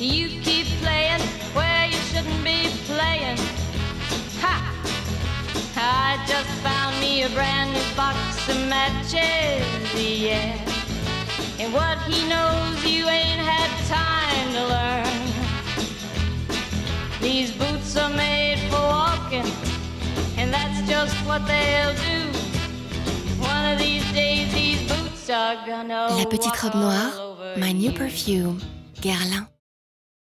You keep playing where you shouldn't be playing. Ha! I just found me a brand new box of matches, yeah. And what he knows you ain't had time to learn. These boots are made for walking, and that's just what they'll do. One of these days these boots are gonna La petite robe noire, My New Perfume, Guerlain.